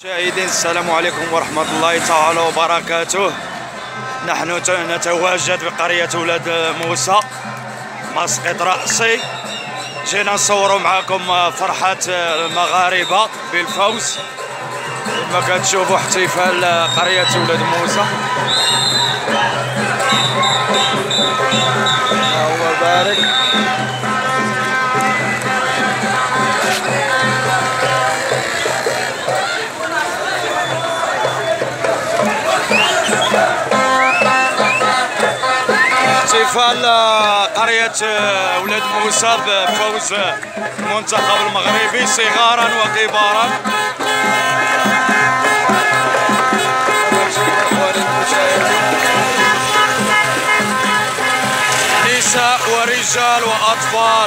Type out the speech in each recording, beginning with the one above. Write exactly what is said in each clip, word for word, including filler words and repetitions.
مشاهدين السلام عليكم ورحمة الله تعالى وبركاته. نحن نتواجد بقرية ولاد موسى مسقط رأسي. جينا نصوروا معكم فرحة المغاربة بالفوز كما كتشوفوا احتفال قرية ولاد موسى. الله بارك. احتفال قرية ولاد موسى بفوز المنتخب المغربي صغارا وكبارا. نساء ورجال وأطفال.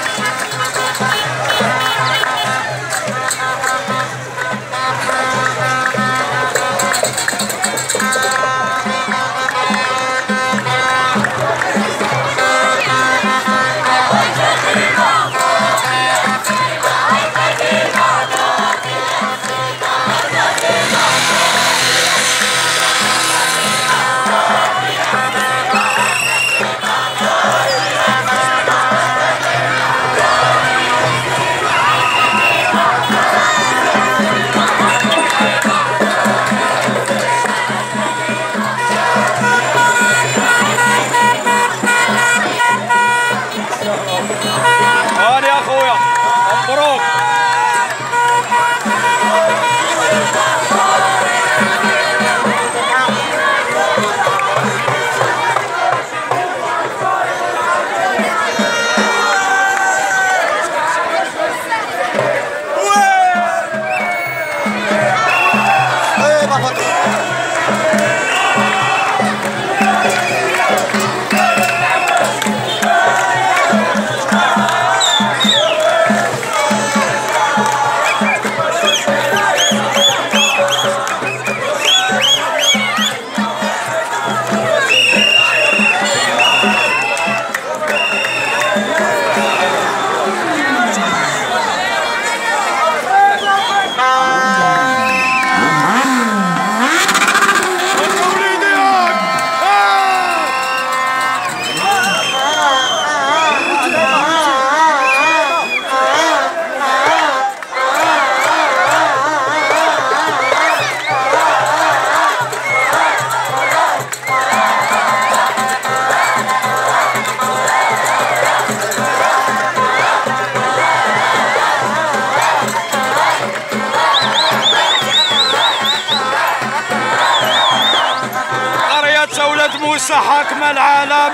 ولاد موسى حاكم العالم.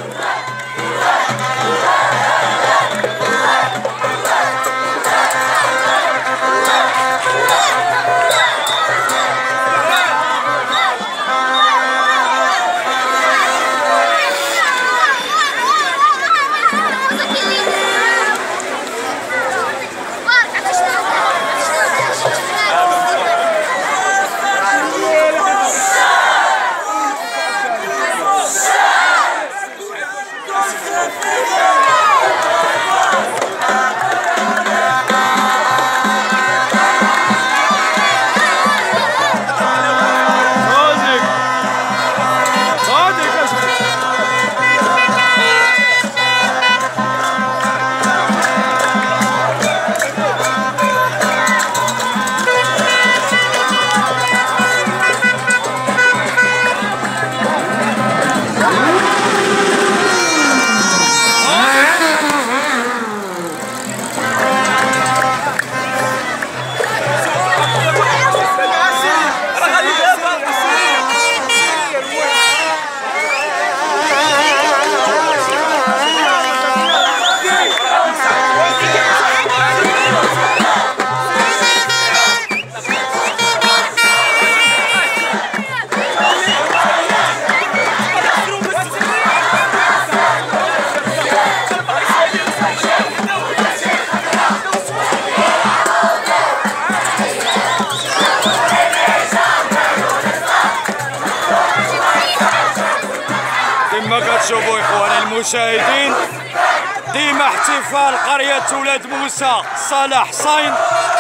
كما كتشوفوا اخواني المشاهدين ديما احتفال قرية ولاد موسى صالح حسين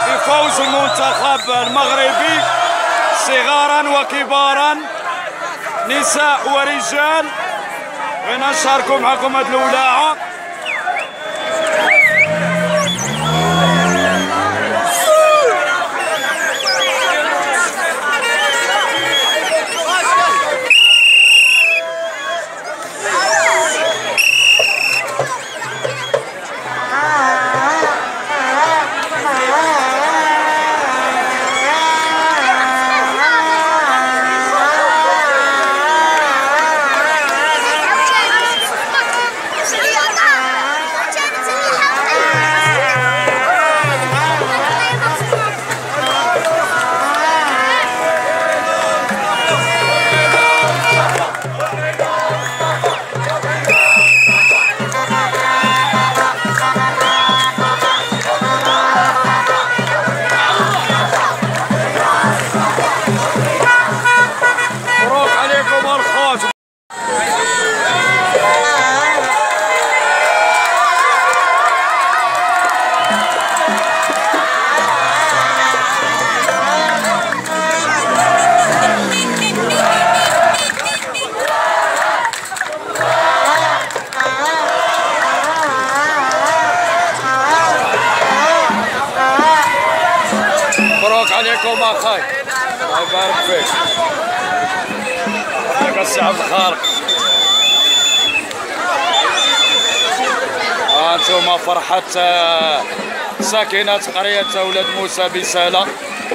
بفوز المنتخب المغربي صغارا وكبارا نساء ورجال. بغينا نشاركوا معكم هذه الولاعه. مبروك عليكم اخاي، الله يبارك فيك. هذاك الشعب الخارق. ها انتم فرحة ساكنة قرية أولاد موسى بسالة.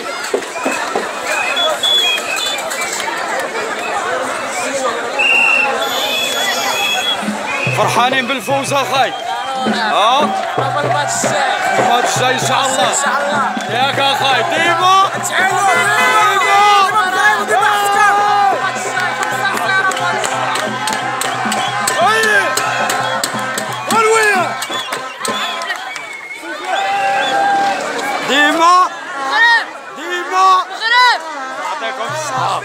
فرحانين بالفوز اخاي؟ ها؟ الماتش الجاي. الماتش الجاي ان شاء الله. ان شاء الله. ياك اخاي ديما تعالوا ديما ديما ديما احتكام. الماتش الجاي خمسة صفر. وي والويا ديما مغرب ديما مغرب. يعطيكم الصحة.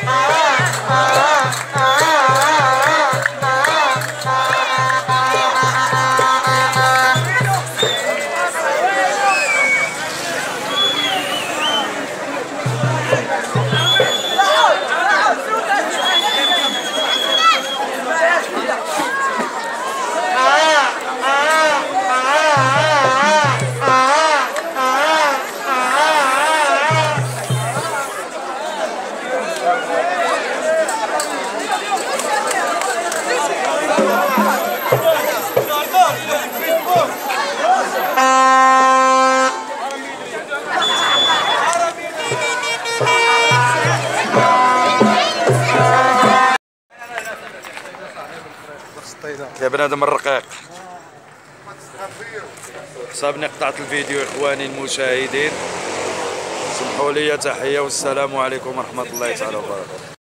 يا بنادم الرقيق، صابني قطعت الفيديو اخواني المشاهدين، سمحوا لي، تحيه والسلام عليكم ورحمه الله تعالى وبركاته.